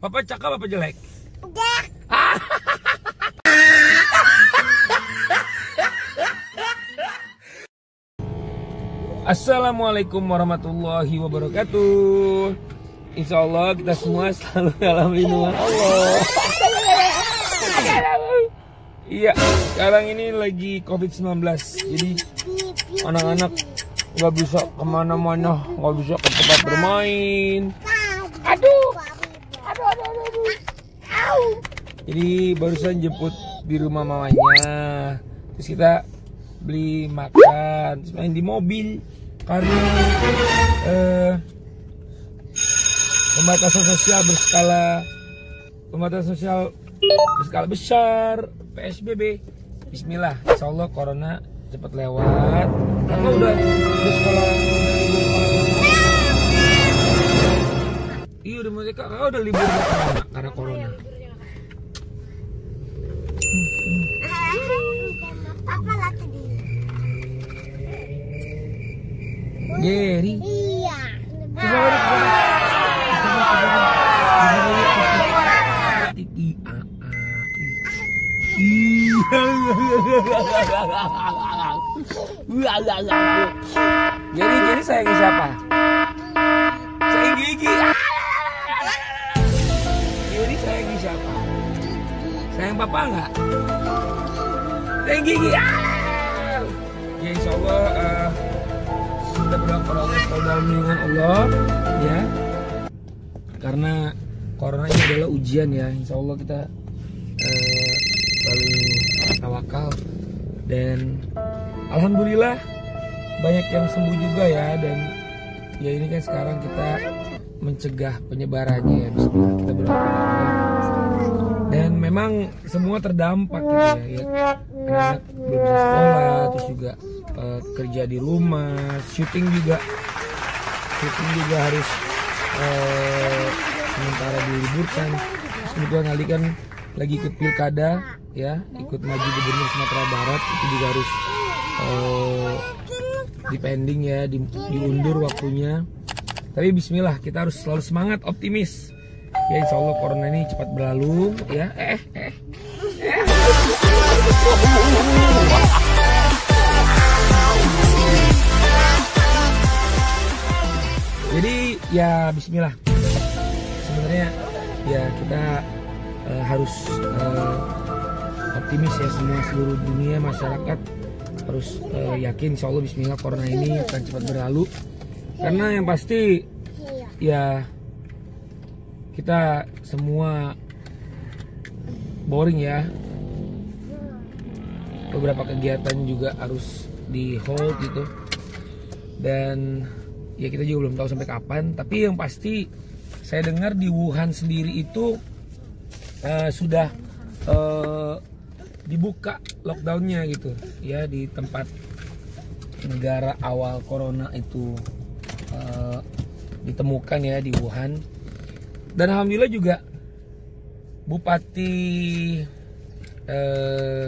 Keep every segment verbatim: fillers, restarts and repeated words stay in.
Papa cakep apa jelek? Udah. Assalamualaikum warahmatullahi wabarakatuh. Insya Allah kita semua selalu dalam lindungan Allah. Iya, sekarang ini lagi covid sembilan belas. Jadi anak-anak nggak bisa kemana-mana, nggak bisa ke tempat bermain. Aduh, aduh, aduh, aduh, aduh. Jadi barusan jemput di rumah mamanya. Terus kita beli makan, terus main di mobil karena eh, pembatasan sosial berskala pembatasan sosial berskala besar, P S B B. Bismillah, insya Allah corona cepat lewat. Aku udah di sekolah, iya udah mulai, kakak udah libur karena, karena corona. Apa lagi di? Geri. Iya. Jadi jadi sayang siapa? Sayang Gigi. Jadi sayang siapa? Sayang papa enggak? Sayang Gigi. Ya insya Allah uh, kita berdoa kepada Allah selalu dalam lindungan Allah ya. Karena corona ini adalah ujian ya. Insya Allah kita uh, selalu tawakal dan alhamdulillah banyak yang sembuh juga ya. Dan ya ini kan sekarang kita mencegah penyebarannya ya. Bismillah, kita berdoa kepada Allah. Dan memang semua terdampak gitu ya, ya. Anak-anak belum bisa sekolah, terus juga uh, kerja di rumah, syuting juga syuting juga harus uh, sementara diliburkan. Terus kebetulan Ali kan lagi ikut pilkada ya, ikut maju gubernur Sumatera Barat, itu juga harus uh, dipending ya, di, diundur waktunya. Tapi bismillah, kita harus selalu semangat, optimis ya, insya Allah corona ini cepat berlalu ya. Eh eh eh Jadi ya bismillah, sebenarnya ya kita uh, harus uh, optimis ya, semua seluruh dunia masyarakat harus uh, yakin insya Allah bismillah corona ini akan cepat berlalu. Karena yang pasti ya kita semua boring ya, beberapa kegiatan juga harus di hold gitu, dan ya kita juga belum tahu sampai kapan. Tapi yang pasti saya dengar di Wuhan sendiri itu uh, sudah uh, dibuka lockdownnya gitu ya, di tempat negara awal corona itu uh, ditemukan ya, di Wuhan. Dan alhamdulillah juga Bupati eh,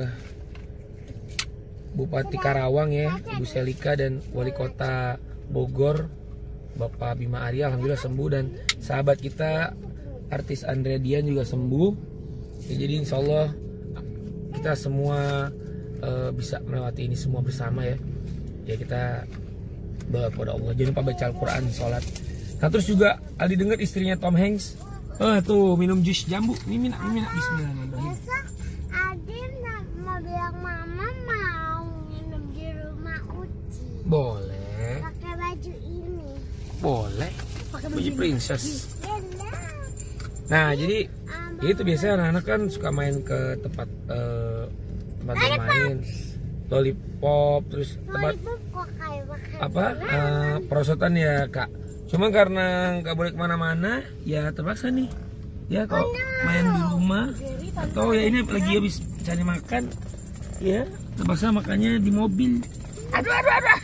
Bupati Karawang ya, Ibu Selika, dan Wali Kota Bogor Bapak Bima Arya alhamdulillah sembuh, dan sahabat kita artis Andre Dian juga sembuh ya. Jadi insya Allah kita semua eh, bisa melewati ini semua bersama ya. Ya kita doa kepada Allah, jangan lupa baca Al-Quran, sholat. Nah terus juga Aldi dengar istrinya Tom Hanks oh tuh minum jus jambu. Ini minum, minum. Bismillahirrahmanirrahim. Besok Adi mau bilang mama mau minum di rumah Uci. Boleh. Pakai baju ini. Boleh. Pakai baju princess. Enak. Nah jadi ya itu biasanya anak-anak kan suka main ke tempat uh, tempat bermain, lollipop, terus tempat apa uh, perosotan ya kak. Cuma karena nggak boleh kemana-mana ya terpaksa nih ya kalau main di rumah, atau ya ini lagi habis cari makan ya terpaksa makannya di mobil. Aduh aduh aduh.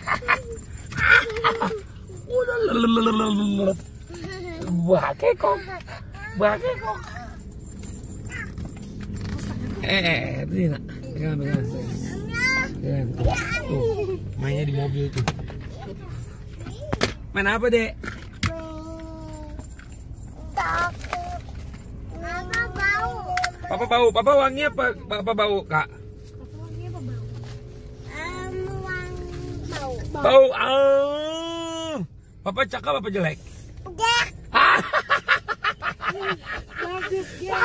Wah kekok, wah kekok. Eh eh ini nak, pegang pegang. Pegang tuh, mainnya di mobil tuh. Main apa dek? Takut. Papa bau, Papa wangi apa? Papa bau, Kak? Papa wangi apa bau? Um, wangi bau. Bau. Ah. Papa cakep apa jelek? Udah. Bagus ya.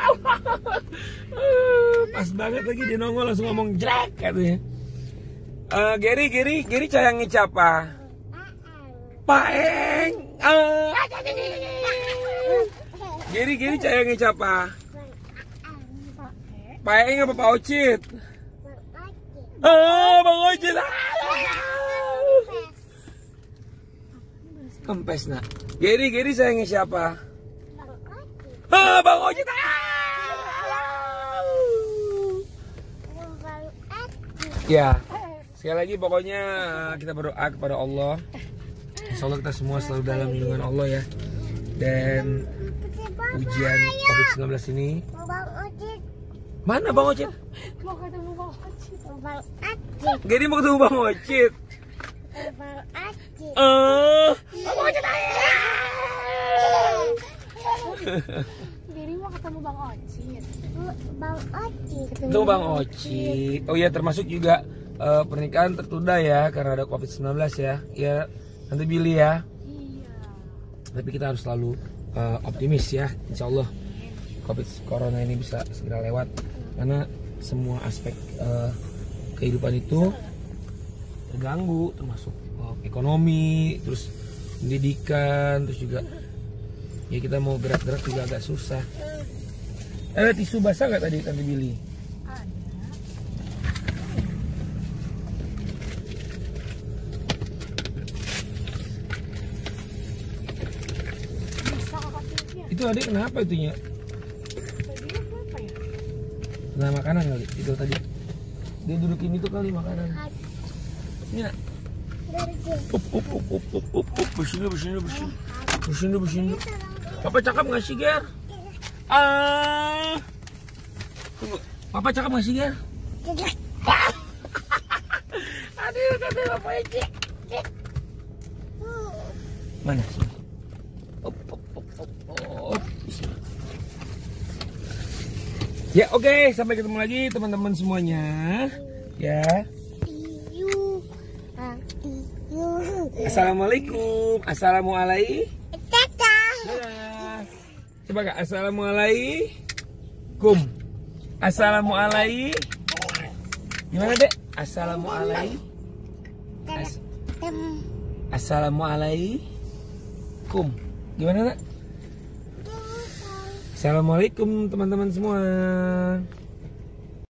Pas banget lagi dia nongol langsung ngomong jelek katanya. Uh, Gary, Gary, Gary sayangnya siapa? Pak Eng. Uh, Gary, Gary sayangnya siapa? Pak Eng apa Pak Ocit? Oh, Bang Ocit. Kempes nak. Gary, Gary sayangnya siapa? Ah, Bang Ocit. Ya, sekali lagi pokoknya kita berdoa kepada Allah. Insya Allah kita semua selalu dalam lindungan Allah ya. Dan ujian covid sembilan belas ini. Mana Bang Ocit? Mau ketemu Bang Ocit. Bang Ocit. Gary mau ketemu Bang Ocit. Bang Ocit. Eh, Bang Ocit. Gary mau ketemu Bang Ocit. Bang Ocit. Ketemu Bang Ocit. Oh ya, termasuk juga uh, pernikahan tertunda ya karena ada covid sembilan belas ya. Ya, nanti Billy ya. Iya. Tapi kita harus selalu uh, optimis ya. Insya Allah covid corona ini bisa segera lewat. Karena semua aspek uh, kehidupan itu terganggu, termasuk uh, ekonomi, terus pendidikan, terus juga ya kita mau gerak-gerak juga agak susah. Ada tisu basah nggak tadi Tante Billy? Ada. Bisa kakak tipsnya? Itu adik kenapa itunya? Tadi apa ya? Nah makanan kali itu tadi. Dia dudukin itu kali makanan. Ini nak. Up up up up up up up bersini bersini bersini bersini bersini. Papa cakep nggak sih Ger? Ah, tunggu. Papa cakep nggak sih Ger? Aduh, kata Papa cek. Mana sih? Up up up up up. Ya oke, okay. Sampai ketemu lagi teman-teman semuanya. Ya. Assalamualaikum. Assalamualaikum. Dadah. Coba Kak, assalamualaikum. Assalamualaikum. Gimana Dek? Assalamualaikum. As Assalamualaikum. Gimana Nak? Assalamualaikum teman-teman semua.